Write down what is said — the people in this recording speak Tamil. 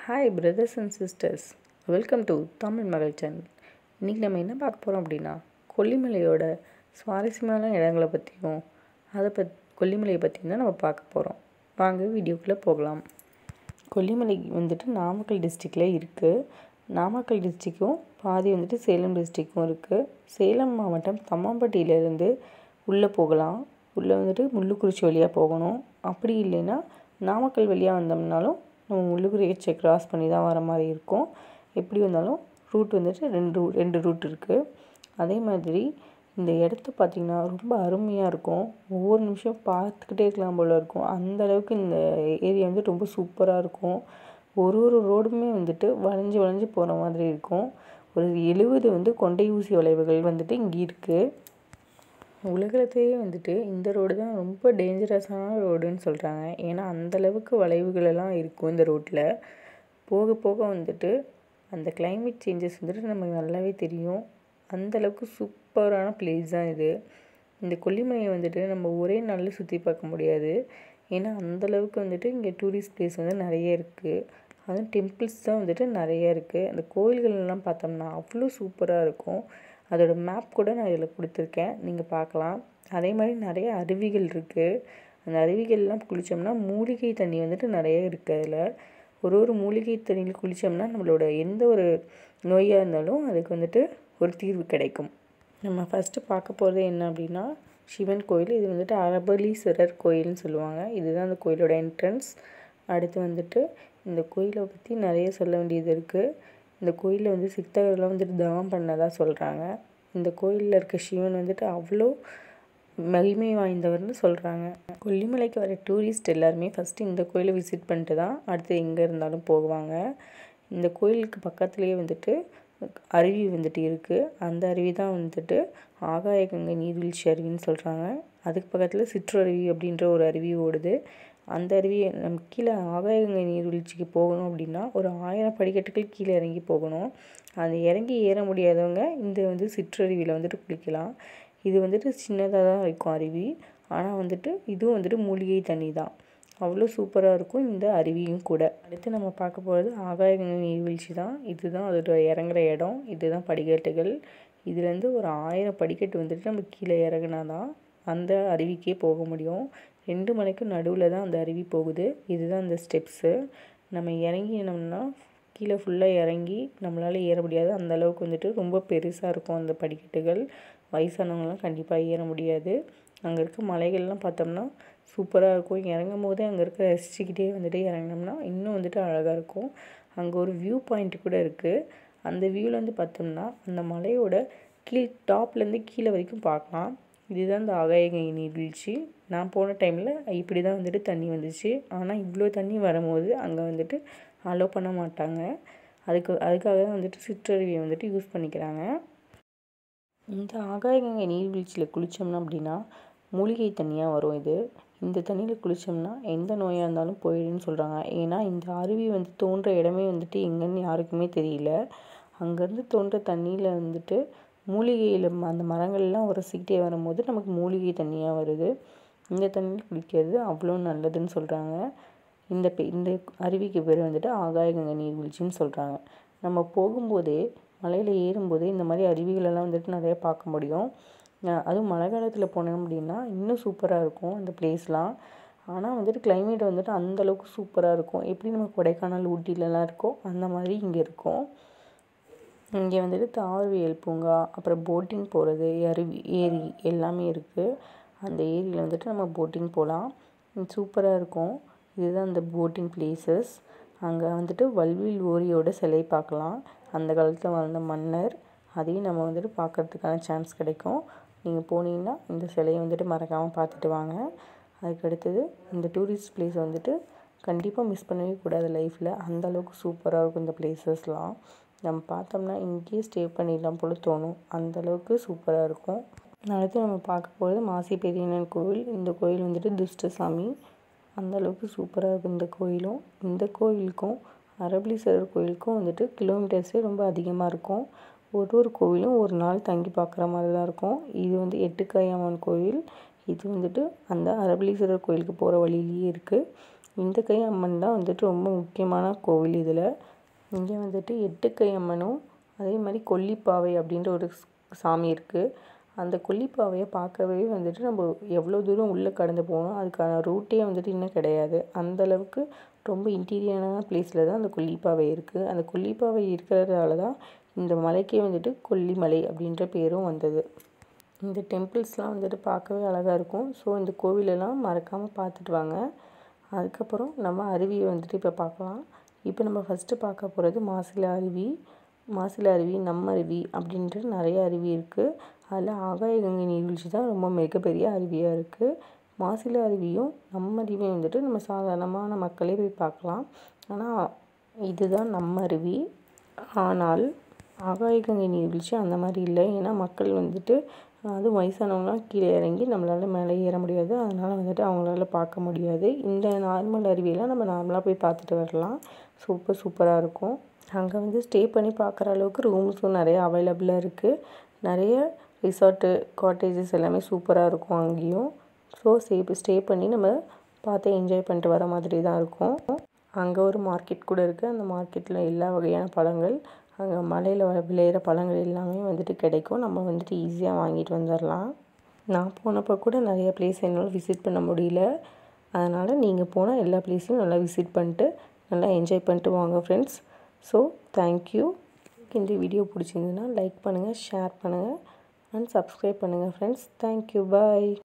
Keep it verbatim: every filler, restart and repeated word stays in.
Hi brothers and sisters, welcome to Tamil Magal channel. இன்றைக்கி நம்ம என்ன பார்க்க போகிறோம் அப்படின்னா, கொல்லிமலையோட சுவாரஸ்யமான இடங்களை பற்றியும் அதை பத் கொல்லிமலையை பற்றியும் தான் நம்ம பார்க்க போகிறோம். வாங்க வீடியோக்குள்ளே போகலாம். கொல்லிமலை வந்துட்டு நாமக்கல் டிஸ்ட்ரிக்டில் இருக்குது. நாமக்கல் டிஸ்ட்ரிக்கும் பாதி வந்துட்டு சேலம் டிஸ்ட்ரிக்கும் இருக்குது. சேலம் மாவட்டம் தம்மாம்பட்டியிலேருந்து உள்ளே போகலாம். உள்ளே வந்துட்டு முள்ளுக்குறிச்சி வழியாக போகணும். அப்படி இல்லைன்னா நாமக்கல் வழியாக வந்தோம்னாலும் நம்ம முள்ளுக்குறிச்சியை கிராஸ் பண்ணி தான் வர மாதிரி இருக்கும். எப்படி வந்தாலும் ரூட் வந்துட்டு ரெண்டு ரெண்டு ரூட் இருக்குது. அதே மாதிரி இந்த இடத்த பார்த்திங்கன்னா ரொம்ப அருமையாக இருக்கும். ஒவ்வொரு நிமிஷம் பார்த்துக்கிட்டே இருக்கலாம் போல் இருக்கும். அந்தளவுக்கு இந்த ஏரியா வந்து ரொம்ப சூப்பராக இருக்கும். ஒரு ஒரு ரோடுமே வந்துட்டு வளைஞ்சு வளைஞ்சு போகிற மாதிரி இருக்கும். ஒரு எழுபது வந்து கொண்டை ஊசி வளைவுகள் வந்துட்டு இங்கே இருக்குது. உலகத்திலேயே வந்துட்டு இந்த ரோடு தான் ரொம்ப டேஞ்சரஸான ரோடுன்னு சொல்கிறாங்க. ஏன்னா அந்தளவுக்கு வளைவுகளெல்லாம் இருக்கும் இந்த ரோட்டில். போக போக வந்துட்டு அந்த கிளைமேட் சேஞ்சஸ் வந்துட்டு நமக்கு நல்லாவே தெரியும். அந்தளவுக்கு சூப்பரான பிளேஸ் தான் இது. இந்த கொல்லிமலையை வந்துட்டு நம்ம ஒரே நாளில் சுற்றி பார்க்க முடியாது. ஏன்னா அந்தளவுக்கு வந்துட்டு இங்கே டூரிஸ்ட் பிளேஸ் வந்து நிறைய இருக்குது. அதுவும் டெம்பிள்ஸ் தான் வந்துட்டு நிறைய இருக்குது. அந்த கோயில்கள்லாம் பார்த்தோம்னா அவ்வளோ சூப்பராக இருக்கும். அதோட மேப் கூட நான் இதில் கொடுத்துருக்கேன், நீங்கள் பார்க்கலாம். அதே மாதிரி நிறைய அருவிகள் இருக்குது. அந்த அருவிகள்லாம் குளித்தோம்னா மூலிகை தண்ணி வந்துட்டு நிறைய இருக்குது. அதில் ஒரு ஒரு மூலிகை தண்ணியில் குளித்தோம்னா நம்மளோட எந்த ஒரு நோயாக இருந்தாலும் அதுக்கு வந்துட்டு ஒரு தீர்வு கிடைக்கும். நம்ம ஃபஸ்ட்டு பார்க்க போகிறது என்ன அப்படின்னா, சிவன் கோயில். இது வந்துட்டு அரபலீஸ்வரர் கோயில்னு சொல்லுவாங்க. இதுதான் அந்த கோயிலோட என்ட்ரன்ஸ். அடுத்து வந்துட்டு இந்த கோயிலை பற்றி நிறைய சொல்ல வேண்டியது இருக்குது. இந்த கோயிலில் வந்து சித்தர்கள்லாம் வந்துட்டு தவம் பண்ணதாக சொல்கிறாங்க. இந்த கோயிலில் இருக்க சிவன் வந்துட்டு அவ்வளோ மகிமை வாய்ந்தவர்னு சொல்கிறாங்க. கொல்லிமலைக்கு வர டூரிஸ்ட் எல்லாருமே ஃபஸ்ட்டு இந்த கோயிலை விசிட் பண்ணிட்டு தான் அடுத்து எங்கே இருந்தாலும் போவாங்க. இந்த கோயிலுக்கு பக்கத்துலேயே வந்துட்டு அருவி வந்துட்டு இருக்குது. அந்த அருவி தான் வந்துட்டு ஆகாயகங்கை நீர்வீழ்ச்சி அருவின்னு சொல்கிறாங்க. அதுக்கு பக்கத்தில் சிற்றருவி அப்படின்ற ஒரு அருவி ஓடுது. அந்த அருவியை நம்ம கீழே ஆகாயகங்கை நீர்வீழ்ச்சிக்கு போகணும் அப்படின்னா ஒரு ஆயிரம் படிக்கட்டுகள் கீழே இறங்கி போகணும். அது இறங்கி ஏற முடியாதவங்க இந்த வந்து சிற்றருவியில் வந்துட்டு குளிக்கலாம். இது வந்துட்டு சின்னதாக தான் இருக்கும் அருவி. ஆனால் வந்துட்டு இதுவும் வந்துட்டு மூலிகை தண்ணி தான். அவ்வளோ சூப்பராக இருக்கும் இந்த அருவியும் கூட. அடுத்து நம்ம பார்க்க போகிறது ஆகாயகங்கை நீர்வீழ்ச்சி தான். இதுதான் அதோட இறங்குற இடம். இதுதான் படிக்கட்டுகள். இதுலேருந்து ஒரு ஆயிரம் படிக்கட்டு வந்துட்டு நம்ம கீழே இறங்கினா தான் அந்த அருவிக்கே போக முடியும். ரெண்டு மலைக்கும் நடுவில் தான் அந்த அருவி போகுது. இதுதான் அந்த ஸ்டெப்ஸு. நம்ம இறங்கினோம்னா கீழே ஃபுல்லாக இறங்கி நம்மளால் ஏற முடியாது. அந்தளவுக்கு வந்துட்டு ரொம்ப பெருசாக இருக்கும் அந்த படிக்கட்டுகள். வயசானவங்களாம் கண்டிப்பாக ஏற முடியாது. அங்கே இருக்க மலைகள்லாம் பார்த்தோம்னா சூப்பராக இருக்கும். இறங்கும் போதே அங்கே இருக்க ரசிச்சுக்கிட்டே வந்துட்டு இறங்கினோம்னா இன்னும் வந்துட்டு அழகாக இருக்கும். அங்கே ஒரு வியூ பாயிண்ட் கூட இருக்குது. அந்த வியூவில் வந்து பார்த்தோம்னா அந்த மலையோட கீழ் டாப்லேருந்து கீழே வரைக்கும் பார்க்கலாம். இதுதான் இந்த ஆகாயகங்கை நீர்வீழ்ச்சி. நான் போன டைமில் இப்படி தான் வந்துட்டு தண்ணி வந்துச்சு. ஆனால் இவ்வளோ தண்ணி வரும்போது அங்கே வந்துட்டு அலோவ் பண்ண மாட்டாங்க. அதுக்கு அதுக்காக தான் வந்துட்டு சிற்றருவியை வந்துட்டு யூஸ் பண்ணிக்கிறாங்க. இந்த ஆகாயகங்கை நீர்வீழ்ச்சியில் குளித்தோம்னா அப்படின்னா மூலிகை தண்ணியாக வரும். இது இந்த தண்ணியில் குளித்தோம்னா எந்த நோயாக இருந்தாலும் போயிடுன்னு சொல்கிறாங்க. ஏன்னா இந்த அருவி வந்து தோன்ற இடமே வந்துட்டு எங்கன்னு யாருக்குமே தெரியல. அங்கேருந்து தோன்ற தண்ணியில் வந்துட்டு மூலிகையில் அந்த மரங்கள்லாம் உரசிக்கிட்டே வரும்போது நமக்கு மூலிகை தண்ணியாக வருது. இந்த தண்ணியில் குளிக்கிறது அவ்வளோ நல்லதுன்னு சொல்கிறாங்க. இந்த இந்த அருவிக்கு பேர் வந்துட்டு ஆகாயகங்கை நீர்வீழ்ச்சின்னு சொல்கிறாங்க. நம்ம போகும்போதே மலையில் ஏறும்போதே இந்த மாதிரி அருவிகளெல்லாம் வந்துட்டு நிறைய பார்க்க முடியும். அதுவும் மழை காலத்தில் போனோம் அப்படின்னா இன்னும் சூப்பராக இருக்கும் அந்த பிளேஸ்லாம். ஆனால் வந்துட்டு கிளைமேட் வந்துட்டு அந்தளவுக்கு சூப்பராக இருக்கும். எப்படி நம்ம கொடைக்கானல் ஊட்டிலலாம் இருக்கோ அந்த மாதிரி இங்கே இருக்கும். இங்கே வந்துட்டு தாவரவியல் பூங்கா, அப்புறம் போட்டிங் போகிறது, அருவி ஏரி எல்லாமே இருக்குது. அந்த ஏரியில் வந்துட்டு நம்ம போட்டிங் போகலாம். சூப்பராக இருக்கும். இதுதான் அந்த போட்டிங் பிளேசஸ். அங்கே வந்துட்டு வல்வில் ஓரியோட சிலை பார்க்கலாம். அந்த காலத்தில் வாழ்ந்த மன்னர். அதையும் நம்ம வந்துட்டு பார்க்குறதுக்கான சான்ஸ் கிடைக்கும். நீங்கள் போனீங்கன்னா இந்த சிலையை வந்துட்டு மறக்காமல் பார்த்துட்டு வாங்க. அதுக்கடுத்தது இந்த டூரிஸ்ட் பிளேஸ் வந்துட்டு கண்டிப்பாக மிஸ் பண்ணவே கூடாது லைஃப்பில். அந்தளவுக்கு சூப்பராக இருக்கும் இந்த பிளேசஸ்லாம். நம்ம பார்த்தோம்னா இங்கேயே ஸ்டே பண்ணிடலாம் போல் தோணும். அந்தளவுக்கு சூப்பராக இருக்கும். அடுத்து நம்ம பார்க்க போகிறது மாசி பெரியண்ணன் கோவில். இந்த கோயில் வந்துட்டு துஷ்டசாமி. அந்தளவுக்கு சூப்பராக இருக்கும் இந்த கோயிலும். இந்த கோயிலுக்கும் அரபலீஸ்வரர் கோயிலுக்கும் வந்துட்டு கிலோமீட்டர்ஸே ரொம்ப அதிகமாக இருக்கும். ஒரு ஒரு கோவிலும் ஒரு நாள் தங்கி பார்க்குற மாதிரி தான் இருக்கும். இது வந்து எட்டுக்காயம்மன் கோயில். இது வந்துட்டு அந்த அரபலீஸ்வரர் கோயிலுக்கு போகிற வழியிலேயே இருக்குது. இந்த கை அம்மன் தான் வந்துட்டு ரொம்ப முக்கியமான கோவில். இதில் இங்கே வந்துட்டு எட்டு கை அம்மனும் அதே மாதிரி கொல்லிப்பாவை அப்படின்ற ஒரு சாமி இருக்குது. அந்த கொல்லிப்பாவையை பார்க்கவே வந்துட்டு நம்ம எவ்வளோ தூரம் உள்ளே கடந்து போகணும், அதுக்கான ரூட்டே வந்துட்டு இன்னும் கிடையாது. அந்தளவுக்கு ரொம்ப இன்டீரியரான பிளேஸில் தான் அந்த கொல்லிப்பாவை இருக்குது. அந்த கொல்லிப்பாவை இருக்கிறதால தான் இந்த மலைக்கே வந்துட்டு கொல்லிமலை அப்படின்ற பேரும் வந்தது. இந்த டெம்பிள்ஸ்லாம் வந்துட்டு பார்க்கவே அழகாக இருக்கும். ஸோ இந்த கோவிலெல்லாம் மறக்காமல் பார்த்துட்டு வாங்க. அதுக்கப்புறம் நம்ம அருவியை வந்துட்டு இப்போ பார்க்கலாம். இப்போ நம்ம ஃபஸ்ட்டு பார்க்க போகிறது மாசிலா அருவி. மாசிலா அருவி, நம்ம அருவி அப்படின்ட்டு நிறைய அருவி இருக்குது. அதில் ஆகாய கங்கை நீர்வீழ்ச்சி தான் ரொம்ப மிகப்பெரிய அருவியாக இருக்குது. மாசிலா அருவியும் நம்ம அருவியும் வந்துட்டு நம்ம சாதாரணமான மக்களே போய் பார்க்கலாம். ஆனால் இதுதான் நம்ம அருவி. ஆனால் ஆகாய கங்கை நீர்வீழ்ச்சி அந்த மாதிரி இல்லை. ஏன்னா மக்கள் வந்துட்டு அதுவும் வயசானவங்களாம் கீழே இறங்கி நம்மளால் மேலே ஏற முடியாது. அதனால் வந்துட்டு அவங்களால பார்க்க முடியாது. இந்த நார்மல் அருவியெல்லாம் நம்ம நார்மலாக போய் பார்த்துட்டு வரலாம். சூப்பர் சூப்பராக இருக்கும். அங்கே வந்து ஸ்டே பண்ணி பார்க்குற அளவுக்கு ரூம்ஸும் நிறைய அவைலபிளாக இருக்குது. நிறைய ரிசார்ட்டு, காட்டேஜஸ் எல்லாமே சூப்பராக இருக்கும் அங்கேயும். ஸோ ஸ்டே ஸ்டே பண்ணி நம்ம பார்த்து என்ஜாய் பண்ணிட்டு வர மாதிரி தான் இருக்கும். அங்கே ஒரு மார்க்கெட் கூட இருக்குது. அந்த மார்க்கெட்டில் எல்லா வகையான பழங்கள், அங்கே மலையில் விளையிற பழங்கள் எல்லாமே வந்துட்டு கிடைக்கும். நம்ம வந்துட்டு ஈஸியாக வாங்கிட்டு வந்துடலாம். நான் போனப்போ கூட நிறைய பிளேஸ் என்னால் விசிட் பண்ண முடியல. அதனால் நீங்கள் போனால் எல்லா பிளேஸையும் நல்லா விசிட் பண்ணிட்டு நல்லா என்ஜாய் பண்ணிட்டு வாங்க ஃப்ரெண்ட்ஸ். So thank you. இந்த வீடியோ பிடிச்சிருந்ததுன்னா லைக் பண்ணுங்கள், ஷேர் பண்ணுங்கள் அண்ட் சப்ஸ்கிரைப் பண்ணுங்கள் ஃப்ரெண்ட்ஸ். தேங்க்யூ, பாய்.